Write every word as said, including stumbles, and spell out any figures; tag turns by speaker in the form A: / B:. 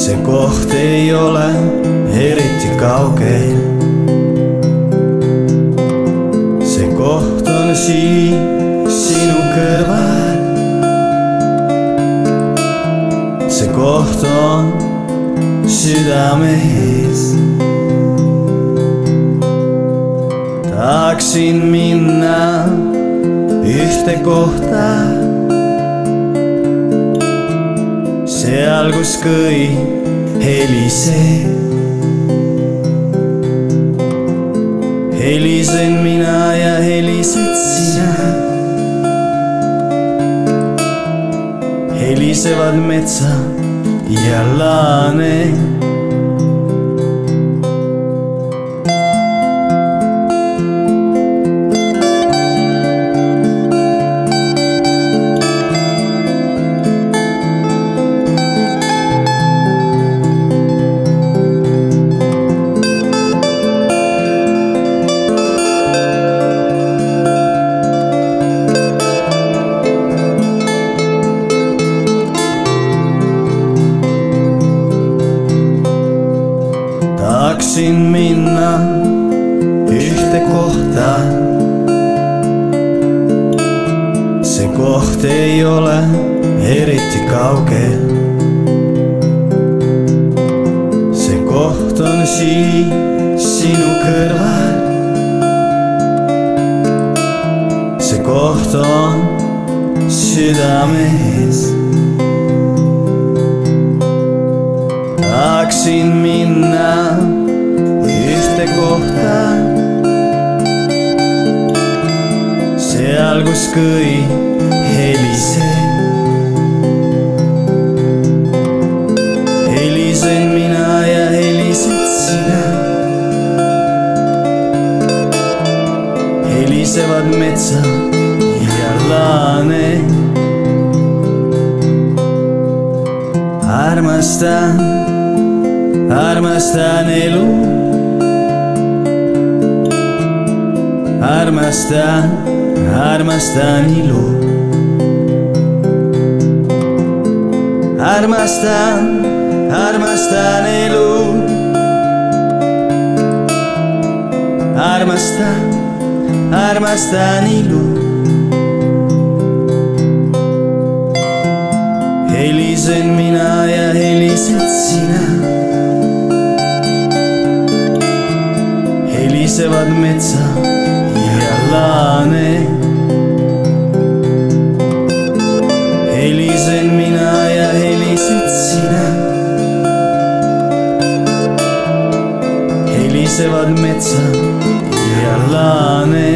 A: see koht ei ole eriti kaugel. See koht on siin sinu kõrval. See koht on südames. Tahaksin minna ühte kohta, seal kus kõik heliseb. Helisen mina ja helised sina. Helisevad metsa ja laane. Tahaksin minna ühte kohta, see koht ei ole eriti kaugel. See koht on siin sinu kõrval. See koht on südames. Tahaksin minna ühte kohta, seal kus kõik heliseb. Helisen mina ja helised sina. Helisevad metsa ja laane. Armastan, armastan elu. Armastan, armastan ilu. Armastan, armastan elu. Armastan, armastan ilu. Helisen mina ja helised sina. Helisevad metsa ja laane. Helisen mina ja helised sina. Helisevad metsa ja laane.